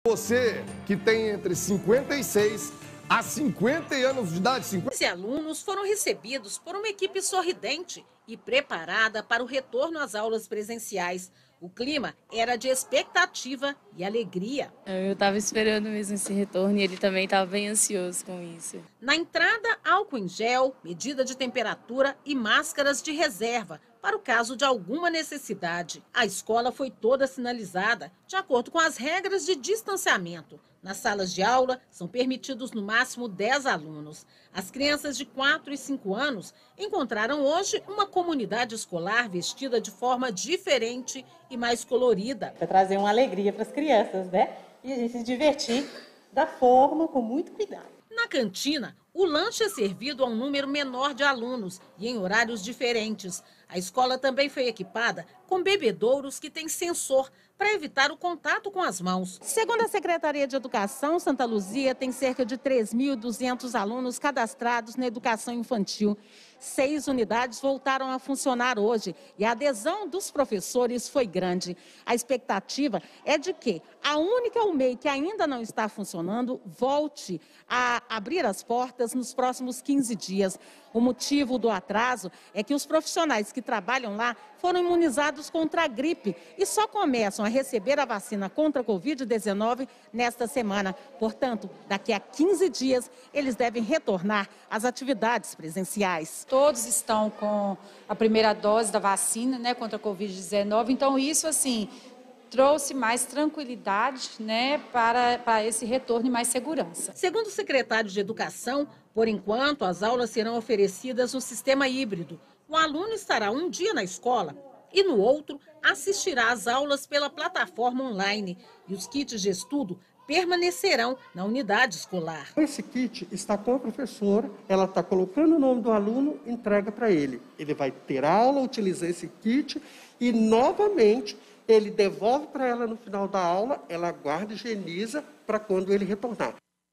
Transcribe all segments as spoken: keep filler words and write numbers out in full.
Você que tem entre cinquenta e seis a cinquenta anos de idade, cinquenta... Os alunos foram recebidos por uma equipe sorridente e preparada para o retorno às aulas presenciais. O clima era de expectativa e alegria. Eu estava esperando mesmo esse retorno e ele também estava bem ansioso com isso. Na entrada, álcool em gel, medida de temperatura e máscaras de reserva para o caso de alguma necessidade. A escola foi toda sinalizada de acordo com as regras de distanciamento. Nas salas de aula, são permitidos no máximo dez alunos. As crianças de quatro e cinco anos encontraram hoje uma comunidade escolar vestida de forma diferente e mais colorida. Para trazer uma alegria para as crianças, né? E a gente se divertir da forma, com muito cuidado. Na cantina, o lanche é servido a um número menor de alunos e em horários diferentes. A escola também foi equipada com bebedouros que têm sensor para evitar o contato com as mãos. Segundo a Secretaria de Educação, Santa Luzia tem cerca de três mil e duzentos alunos cadastrados na educação infantil. Seis unidades voltaram a funcionar hoje e a adesão dos professores foi grande. A expectativa é de que a única U M E I que ainda não está funcionando volte a abrir as portas nos próximos quinze dias. O motivo do atraso é que os profissionais que trabalham lá foram imunizados contra a gripe e só começam a receber a vacina contra a covid dezenove nesta semana. Portanto, daqui a quinze dias, eles devem retornar às atividades presenciais. Todos estão com a primeira dose da vacina, né, contra a covid dezenove, então isso, assim, trouxe mais tranquilidade, né, para, para esse retorno e mais segurança. Segundo o secretário de Educação, por enquanto, as aulas serão oferecidas no sistema híbrido. O aluno estará um dia na escola e, no outro, assistirá às aulas pela plataforma online. E os kits de estudo permanecerão na unidade escolar. Esse kit está com a professora, ela está colocando o nome do aluno, entrega para ele. Ele vai ter aula, utilizar esse kit e, novamente, ele devolve para ela no final da aula, ela guarda e higieniza para quando ele retornar.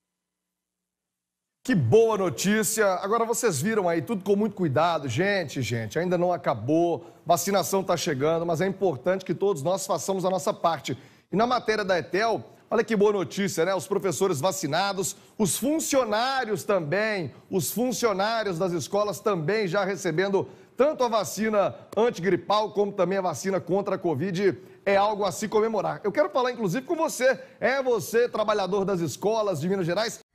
Que boa notícia! Agora vocês viram aí, tudo com muito cuidado. Gente, gente, ainda não acabou, vacinação está chegando, mas é importante que todos nós façamos a nossa parte. E na matéria da Etel, olha que boa notícia, né? Os professores vacinados, os funcionários também, os funcionários das escolas também já recebendo tanto a vacina antigripal como também a vacina contra a Covid. É algo a se comemorar. Eu quero falar, inclusive, com você. É você, trabalhador das escolas de Minas Gerais.